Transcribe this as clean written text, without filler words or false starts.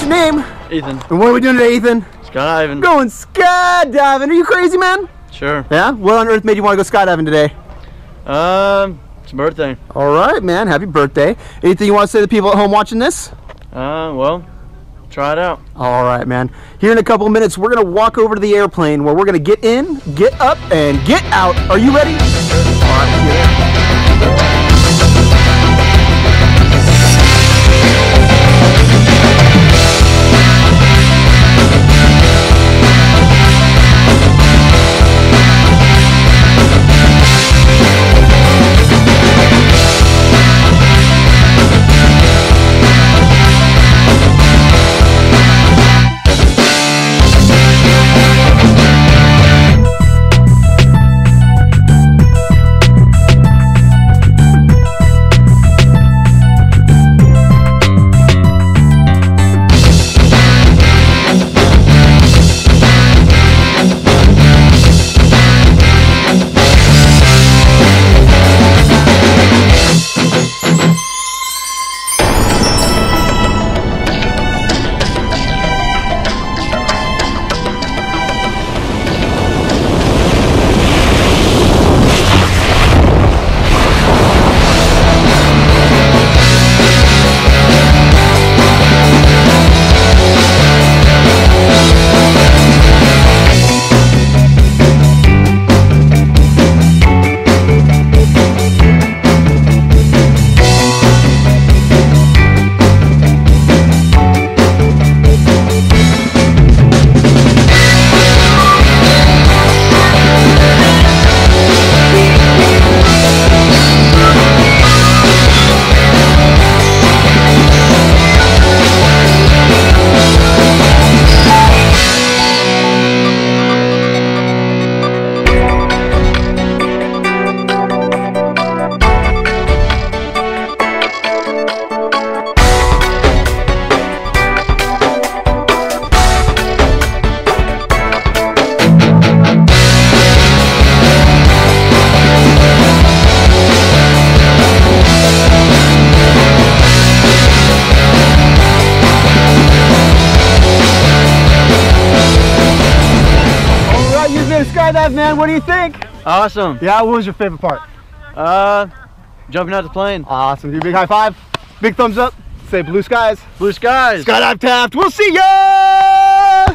your name? Ethan. And what are we doing today, Ethan? Skydiving. Going skydiving. Are you crazy, man? Sure. Yeah? What on earth made you want to go skydiving today? It's a birthday. All right, man. Happy birthday. Anything you want to say to the people at home watching this? Well, try it out. All right, man. Here in a couple of minutes, we're going to walk over to the airplane where we're going to get in, get up, and get out. Are you ready? All right, see you there. Skydive, man. What do you think? Awesome. Yeah, what was your favorite part? Jumping out the plane. Awesome. Give a big high five. Big thumbs up. Say blue skies. Blue skies. Skydive Taft. We'll see ya!